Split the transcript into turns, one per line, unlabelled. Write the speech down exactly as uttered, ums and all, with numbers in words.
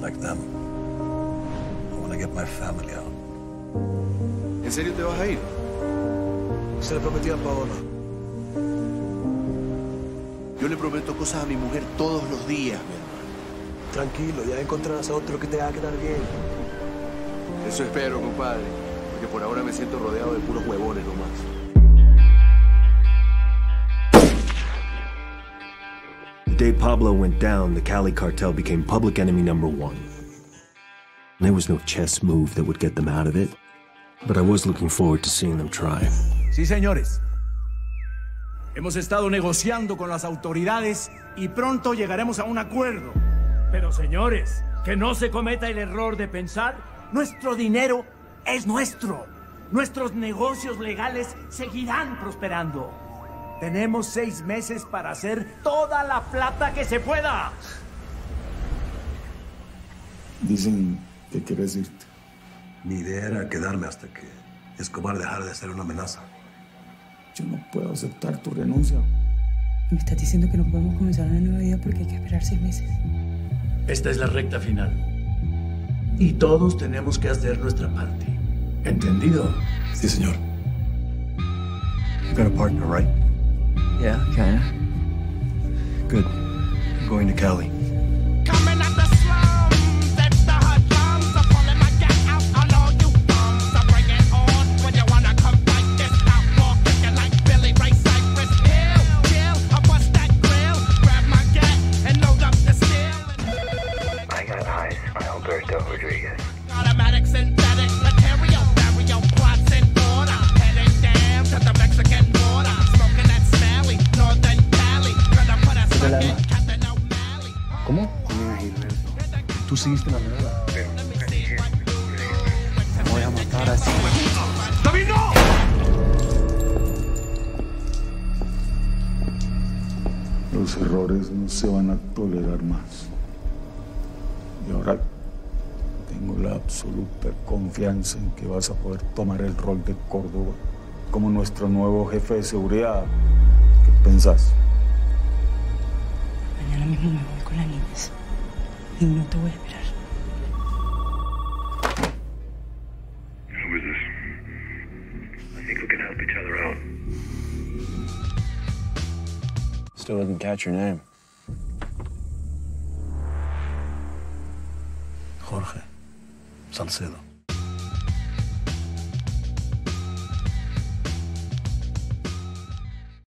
like them. I want to get my family out.
¿En serio te vas a ir?
Se le prometí a Paola.
Yo le prometo cosas a mi mujer todos los días, mi hermano.
Tranquilo, ya encontrarás a otro que te haga quedar bien.
Eso espero, compadre. Porque por ahora me siento rodeado de puros huevones nomás.
The day Pablo went down, the Cali cartel became public enemy number one. There was no chess move that would get them out of it, but I was looking forward to seeing them try.
Sí, señores. Hemos estado negociando con las autoridades y pronto llegaremos a un acuerdo. Pero, señores, que no se cometa el error de pensar, nuestro dinero es nuestro. Nuestros negocios legales seguirán prosperando. Tenemos seis meses para hacer toda la plata que se pueda.
Dicen que quieres irte.
Mi idea era quedarme hasta que Escobar dejara de ser una amenaza.
Yo no puedo aceptar tu renuncia.
Me estás diciendo que no podemos comenzar una nueva vida porque hay que esperar seis meses.
Esta es la recta final. Y todos tenemos que hacer nuestra parte. ¿Entendido?
Sí, señor. You got a partner, right?
Yeah, kinda.
Good. I'm going to Cali.
Coming at the slums, that's the hot drums. So pulling my gat out on all you bums. So bring it on when you wanna come like this. Outlaw kicking like Billy Ray Cyrus. Hill, chill, I bust that grill. Grab my gat and load up the steel.
I got eyes on Alberto Rodriguez.
Automatic synthetic material, stereo plots in order. Heading down to the Mexican border. Smoking that Smalley, Northern Cali. Gonna put a smoke in Captain O'Malley.
¿Cómo? Tú seguiste la nada.
Pero nunca dije.
Te voy a matar así.
¡David, no!
Los errores no se van a tolerar más. Y ahora tengo la absoluta confianza en que vas a poder tomar el rol de Córdoba como nuestro nuevo jefe de seguridad. ¿Qué pensás?
Mañana mismo me voy con las niñas. Y no te voy a esperar.
Who is this? I think we can help each other out.
Still didn't catch your name.
Jorge Salcedo.